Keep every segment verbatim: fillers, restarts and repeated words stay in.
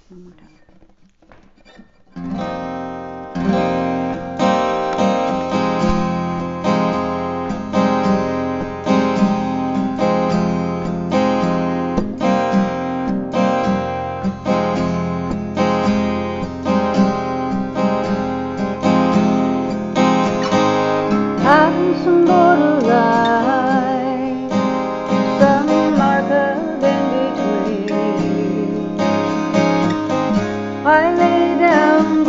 One more time. I'm some borderline, some marker in between. I lay down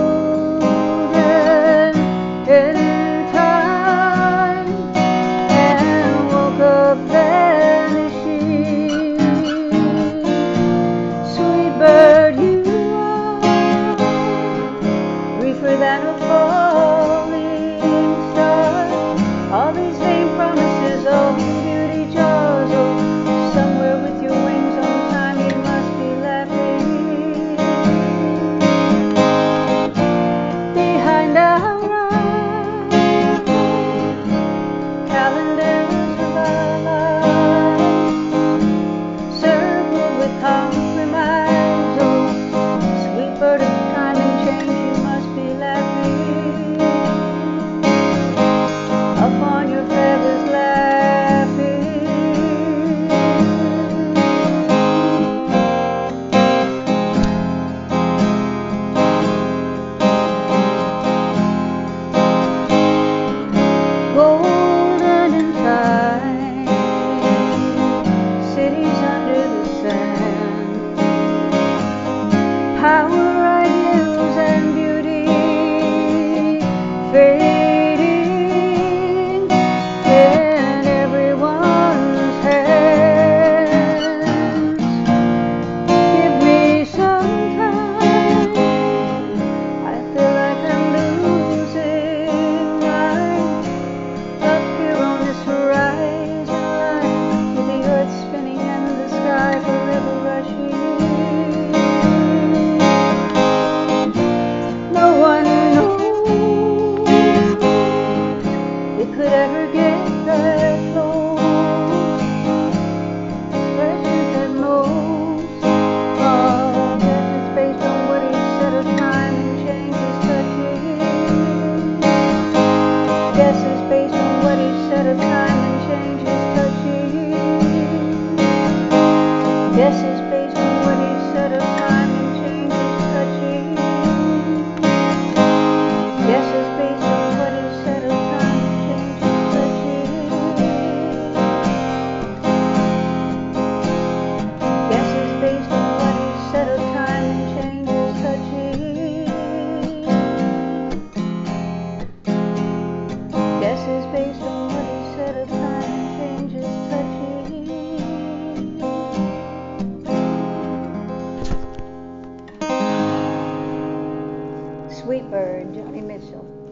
golden in time and woke up vanishing. Sweet bird, you are briefer than a falling star. All these vain promises, oh beauty jars, oh somewhere with your wings on time you must be laughing. Behind our eyes, calendars of our lives, circled with compromise, oh sweet bird of time and change, you must be laughing. Upon your feathers laughing. Golden in time, cities under the sand, power, ideals, and beauty fading in everyone's hands. Give me some time, I feel like I'm losing mine. Up here on this horizon line, with the earth spinning and the sky forever rushing. No one knows it could ever get that close. Expressions at most are guesses based on what each set of time and change is touching. Guesses based on what each set of time and change is touching. Guesses based on what each set of time and change is touching. Guesses based on what each set of time and change is touching. Guesses based on what each set of time and change is touching. Guesses based on what each set of time and change is touching. Sweet bird, Joni Mitchell.